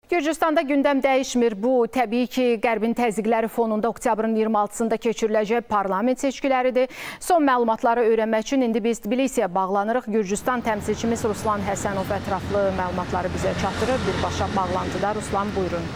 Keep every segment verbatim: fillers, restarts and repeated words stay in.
Gürcüstanda gündəm dəyişmir. Bu, təbii ki, Qərbin təzyiqləri fonunda oktyabrın iyirmi altısında keçiriləcək parlament seçkiləridir. Son məlumatları öyrənmək üçün indi biz Tbilisiyə bağlanırıq. Gürcüstan təmsilçimiz Ruslan Həsənov ətraflı məlumatları bizə çatdırır. Birbaşa bağlantıda. Ruslan, buyurun.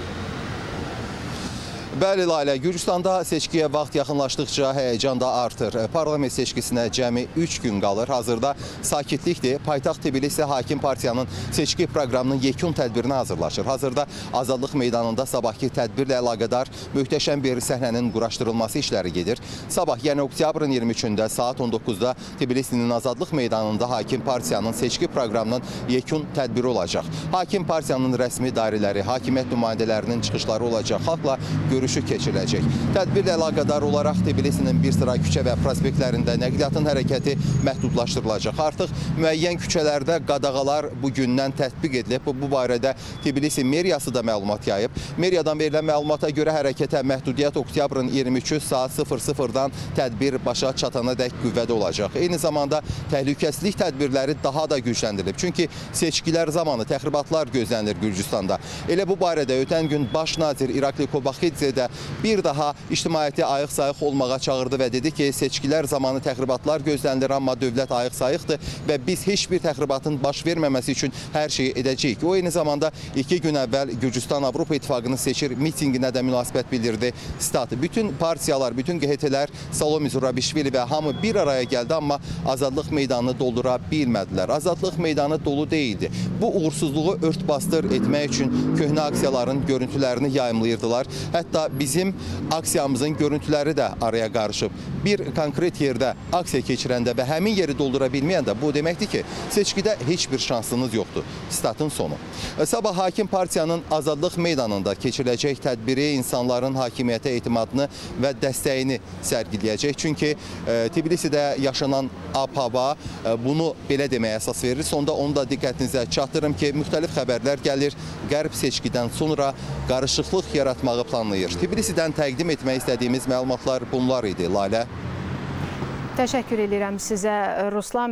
Bəli, Lalə, Gürcüstanda seçkiyə vaxt yaxınlaşdıqca həyəcan da artır. Parlament seçkisinə cəmi üç gün qalır. Hazırda sakitlikdir. Paytaxt Tbilisi Hakim Partiyanın seçki proqramının yekun tədbirinə hazırlaşır. Hazırda Azadlıq meydanında sabahki tədbirlə əlaqədar möhtəşəm bir səhnənin quraşdırılması işləri gedir. Sabah, yəni oktyabrın iyirmi üçündə saat on doqquzda Tbilisinin Azadlıq meydanında Hakim Partiyanın seçki proqramının yekun tədbiri olacaq. Hakim Partiyanın rəsmi dairələri, hakimiyyət nümayəndələrinin çıxışları olacaq. Xalqla görüşü keçiriləcək. Tədbirlə əlaqədar olaraq Tbilisinin bir sıra küçə və prospektlərində nəqliyyatın hərəkəti məhdudlaşdırılacaq. Artıq müəyyən küçələrdə qadağalar bugündən tətbiq edilib. Bu barədə Tbilisi meriyası da məlumat yayıb. Meriyadan verilən məlumata görə hərəkətə məhdudiyyət oktyabrın iyirmi üçü saat sıfır sıfırdan tədbir başa çatana dək qüvvədə olacaq. Eyni zamanda təhlükəsizlik tədbirləri daha da gücləndirilib. Çünki seçkilər zamanı təxribatlar gözlənilir Gürcüstanda. Elə bu barədə ötən gün baş nazir İrakli Kobaxidze də bir daha ictimaiyyəti ayıq-sayıq olmağa çağırdı və dedi ki, seçkilər zamanı təxribatlar gözlənilir, amma dövlət ayıq-sayıqdır və biz heç bir təxribatın baş verməməsi üçün hər şeyi edəcəyik. O, eyni zamanda iki gün əvvəl Gürcüstan Avropa İttifaqını seçir mitinginə də münasibət bildirdi. Stat, bütün partiyalar, bütün Q H T'lər, Salome Zurabishvili və hamı bir araya gəldi, amma Azadlıq meydanını doldura bilmədilər. Azadlıq meydanı dolu deyildi. Bu uğursuzluğu ört-bastır etmək üçün köhnə aksiyaların görüntülərini yayımlayırdılar. Hətta bizim aksiyamızın görüntüləri də araya qarışıb. Bir konkret yerdə aksiya keçirəndə və həmin yeri doldura bilməyəndə bu deməkdir ki, seçkidə heç bir şansınız yoxdur. Statın sonu. Sabah Hakim Partiyanın Azadlıq meydanında keçiriləcək tədbiri insanların hakimiyyətə etimadını və dəstəyini sərgiləyəcək. Çünki e, Tbilisidə yaşanan ab-hava e, bunu belə deməyə əsas verir. Sonda onu da diqqətinizə çatdırım ki, müxtəlif xəbərlər gəlir. Qərb seçkidən sonra qarışıqlıq yaratmağı planlayır. Tbilisidən təqdim etmək istədiyimiz məlumatlar bunlar idi, Lalə. Təşəkkür edirəm sizə, Ruslan.